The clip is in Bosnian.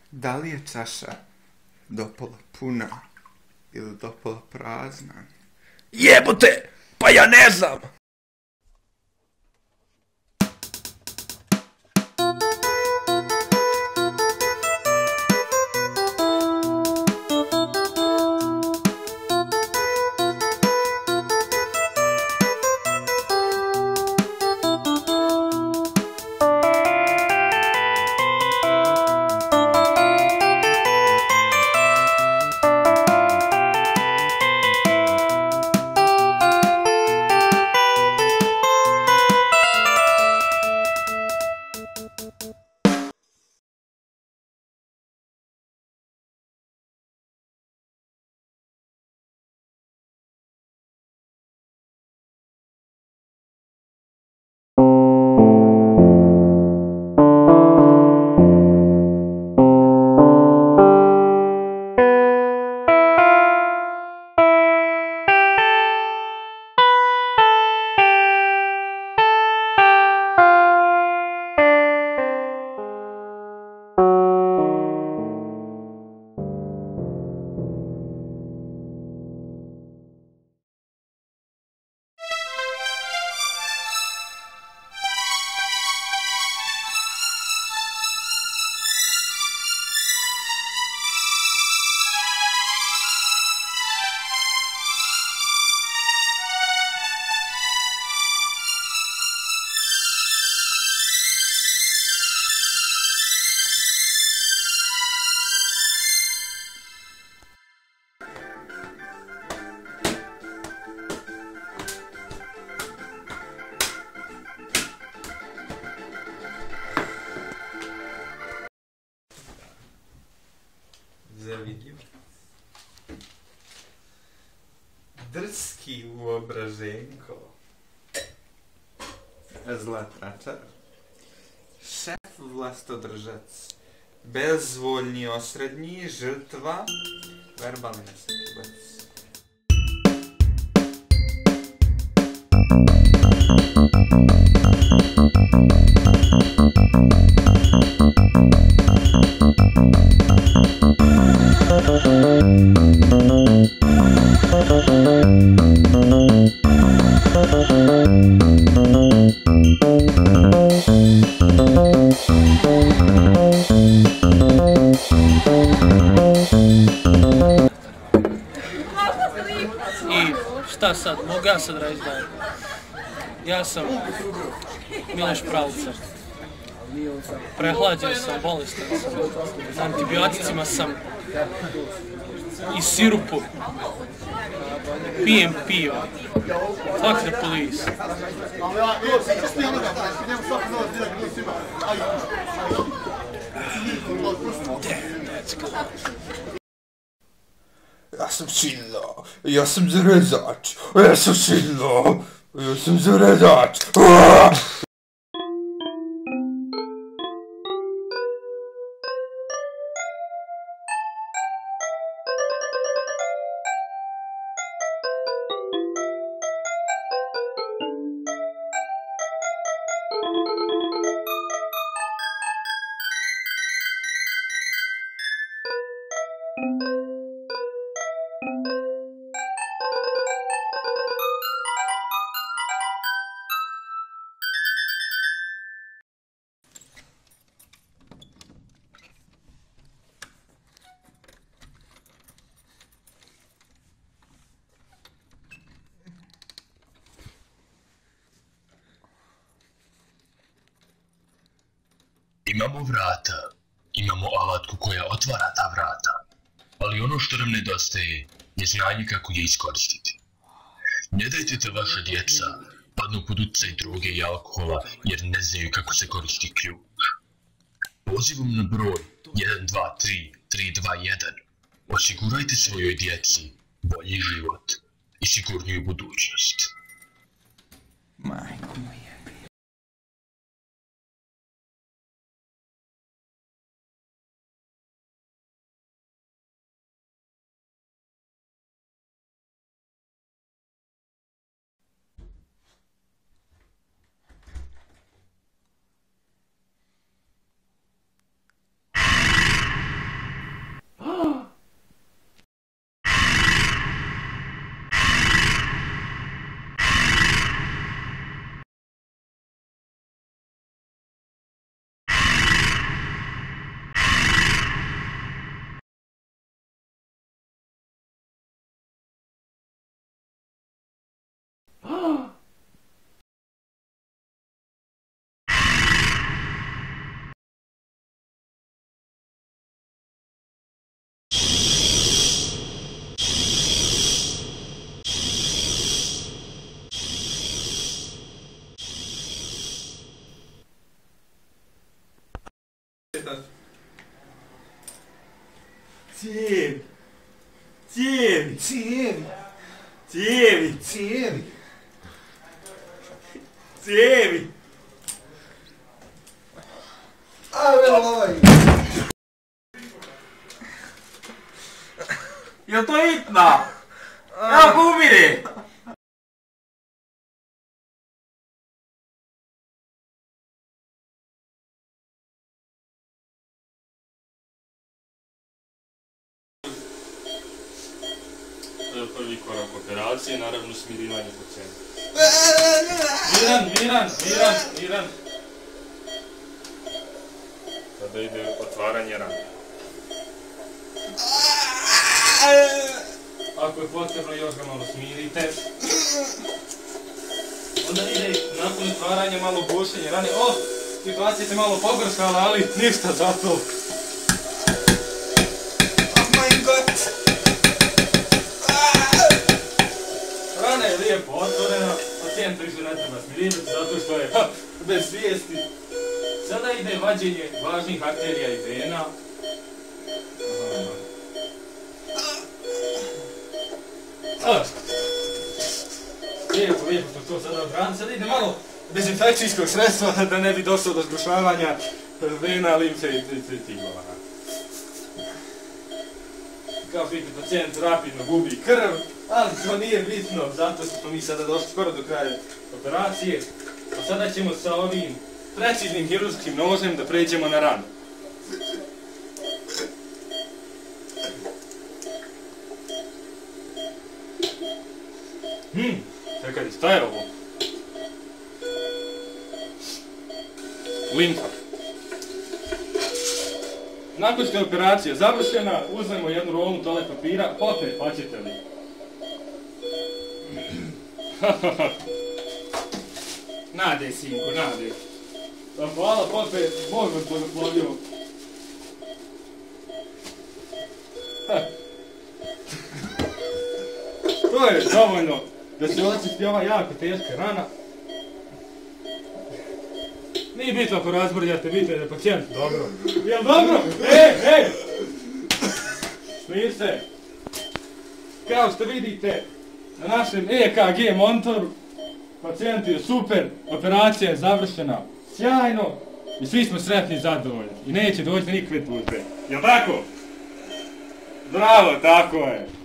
Da li je čaša dopola puna ili dopola prazna? Jebote, pa ja ne znam. Zavidljiv. Drski uobraženko. Zlatračar. Šef vlastodržac. Bezvoljni osrednji, žrtva. Verbalni nesekibac. I šta sad, mogu ja sad reći da ja sam Miloš Pravca. Prehlađen sam, bolestan sam, na antibioticima sam i sirupu. Pijem pivo. Fuck the police. Ja sam Šilo, ja sam zarezač, ja sam Šilo, ja sam zarezač. Imamo vrata, imamo alatku koja otvara ta vrata, ali ono što nam nedostaje je znanje kako je iskoristiti. Ne dajte da vaša djeca padnu pod utjecaj droge i alkohola jer ne znaju kako se koristi ključ. Pozivom na broj 123 321 osigurajte svojoj djeci bolji život i sigurniju budućnost. Majko moja. Cijevi. Cijevi. Cijevi. Cijevi. Cijevi. Cijevi. Jel to hitna? Evo ga umire! Prvi korak operacije, naravno smirivanje pacijenta. Miran. Sada ide otvaranje rane. Ako je potrebno, još ga malo smirite. Onda ide nakon otvaranja malo bušenje rane. Situacija se malo pogoršala, ali ništa za to. Oh my god! Rana je lijepo otvorena, pacijent više ne treba smiriti zato što je bez svijesti. Sada ide vađenje važnih arterija i vena. Lijepo što to sada odbrani. Sada ide malo dezinfekcijskog sredstva da ne bi došlo do zgrušavanja vena, limfe i tiglova. Kao što vidite, pacijent rapidno gubi krv, ali to nije bitno, zato što smo mi sada došli skoro do kraja operacije. A sada ćemo sa ovim preciznim hirurskim nožem da pređemo na ranu. Čekaj, šta je ovo? Limfa. Nakon što je operacija završena, uzmemo jednu rolu toalet papira, Pope, hoćete li? Nade, sinko, nade. Hvala, Pope, Bog vas blagoslovio. To je dovoljno da se očisti ova jako teška rana. Nije bitno ako razmrljate, bitno je da je pacijent dobro. Jel dobro? Ej! Smir se. Kao što vidite na našem EKG monitoru, pacijent je super, operacija je završena sjajno i svi smo sretni i zadovoljni. I neće doći nikakve tužbe. Jel tako? Bravo, tako je.